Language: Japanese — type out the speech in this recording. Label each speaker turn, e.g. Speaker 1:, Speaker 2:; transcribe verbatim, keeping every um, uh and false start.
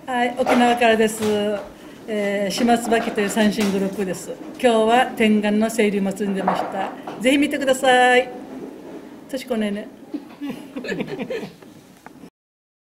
Speaker 1: はい、沖縄からです。えー、島椿という三振グループです。今日は天眼の清流祭りに出ました。ぜひ見てください。としこねね。